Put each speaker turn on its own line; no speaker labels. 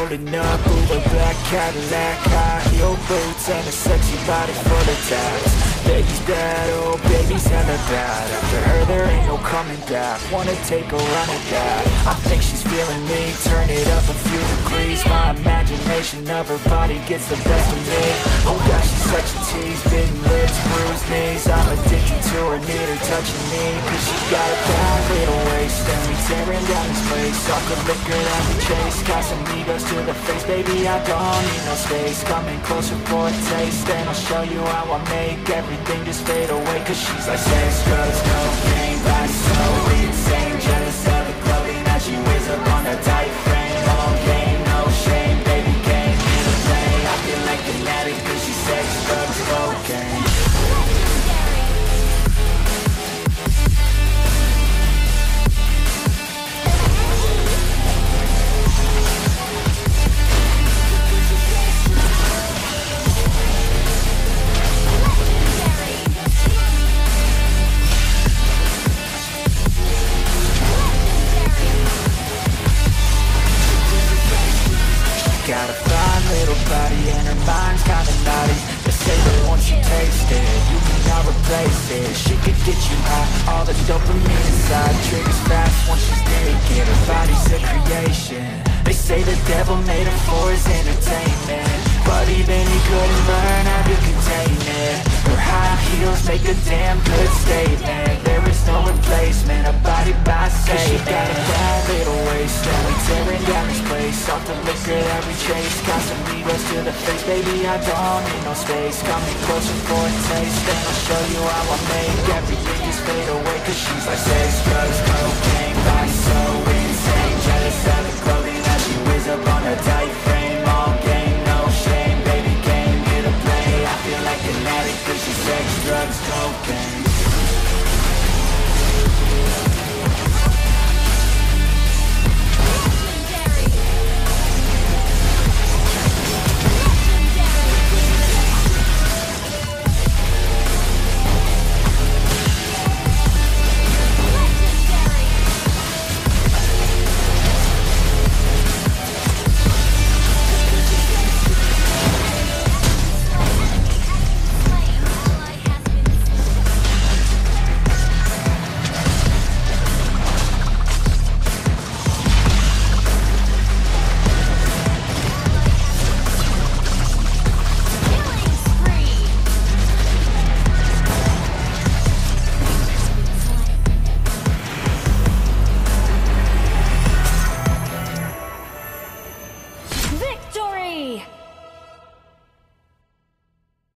rolling up, Uber black Cadillac, high heel boots and a sexy body full of tats. Baby's bad, oh baby's hella bad. After her there ain't no coming back. Wanna take a run at that. I think she's feeling me, turn it up a few degrees. My imagination of her body gets the best of me. Oh yeah, she's such a tease, bitten lips, bruised knees. I'm addicted to her, need her touching me, cause she got a bad little waist. And we tearing down this place, off the liquor that we chase. Casamigos to the face, baby I don't need no space. Coming closer for a taste, and I'll show you how I make everything just fade away. Cause she's like sex, drugs, cocaine, vibe so insane. Jealous of the clothing that she wears up on her tight frame. All game, no shame, baby came here to play. I feel like an addict cause she's sex, drugs, cocaine. Got a fine little body and her mind's kinda naughty. They say that once you taste it, you cannot replace it. She could get you high, all the dopamine inside. Triggers fast once she's naked, her body's a creation. They say the devil made her for his entertainment, but even he couldn't learn how to contain it. Her high heels make a damn good statement. There is no replacement, a body by Satan. She got a bad little waist, and we tearing down this place. Off the liquor that we chase, Casamigos to the face, baby I don't need no space. Coming closer for a taste, and I'll show you how I make everything just fade away. Cause she's like sex, drugs, cocaine, body so insane. Jealous of the clothing that she wears up on her tight frame. All game, no shame, baby came here to play. I feel like an addict cause she's sex, drugs, cocaine.